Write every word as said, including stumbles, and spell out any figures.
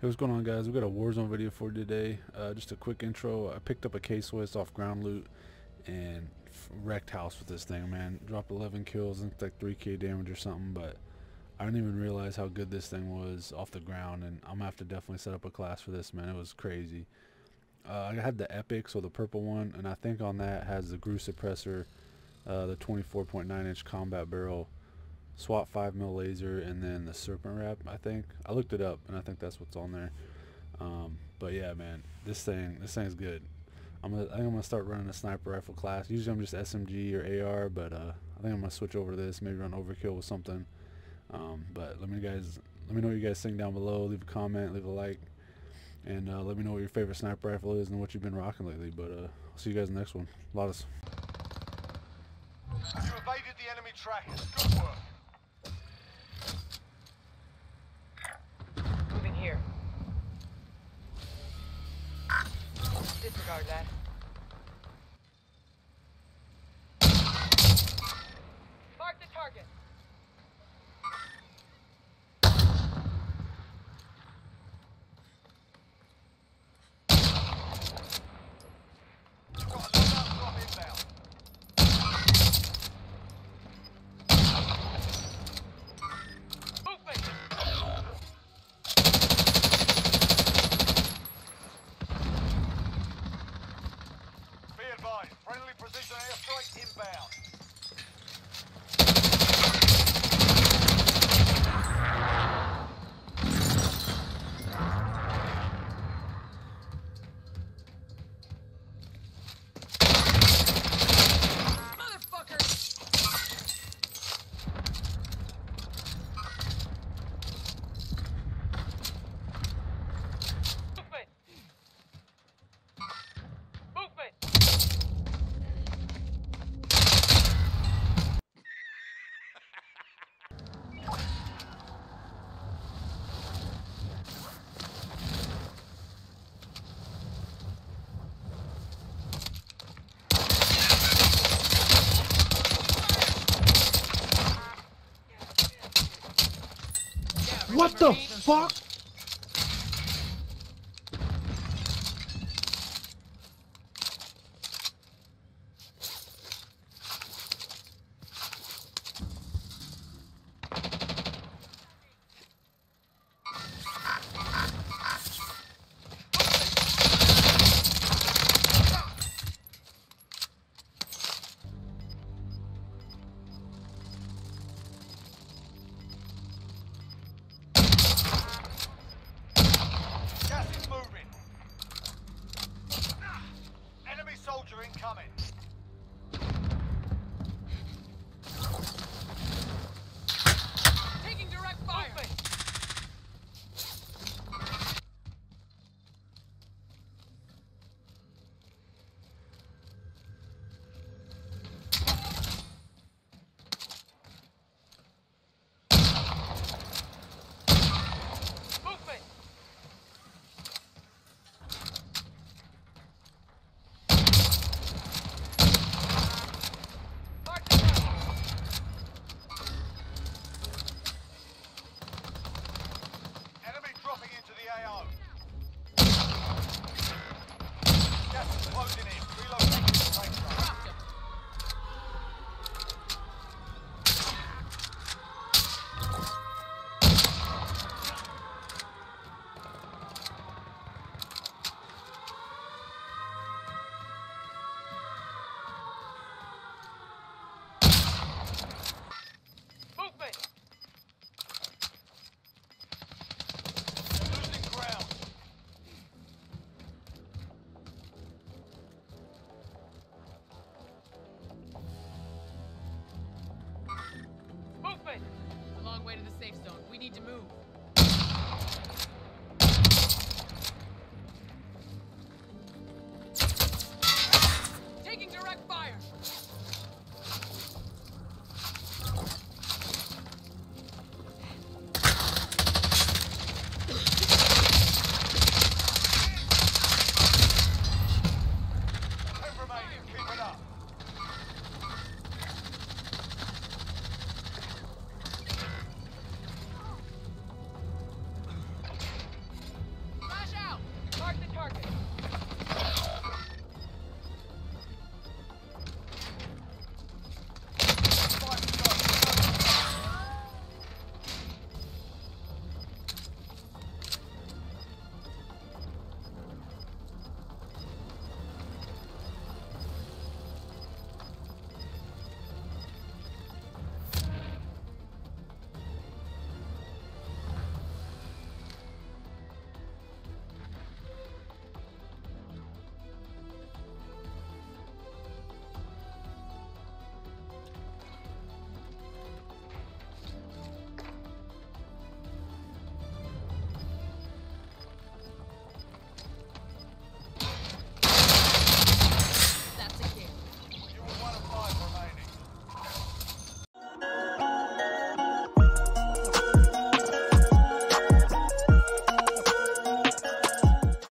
Hey, what's going on, guys? We got a Warzone video for today. Uh, just a quick intro. I picked up a K-Swiss off ground loot and wrecked house with this thing, man. Dropped eleven kills and like three K damage or something, but I didn't even realize how good this thing was off the ground, and I'm gonna have to definitely set up a class for this, man. It was crazy. Uh, I had the epic, so the purple one, and I think on that has the Grew suppressor, uh, the twenty-four point nine inch combat barrel, SWAT five mil laser, and then the serpent wrap. I think I looked it up, and I think that's what's on there. Um, but yeah, man, this thing, this thing's good. I'm gonna, I think I'm gonna start running a sniper rifle class. Usually I'm just S M G or A R, but uh, I think I'm gonna switch over to this. Maybe run overkill with something. Um, but let me guys, let me know what you guys think down below. Leave a comment, leave a like, and uh, let me know what your favorite sniper rifle is and what you've been rocking lately. But uh, I'll see you guys in the next one. Lotus. You evaded the enemy trackers. Good work. Moving here. Disregard that. Mark the target. Got a loadout drop inbound. Friendly precision airstrike inbound. What the fuck? Soldier incoming. Taking direct fire. Closing in. Relocating the safe zone. Movement. Losing ground. A long way to the safe zone. We need to move.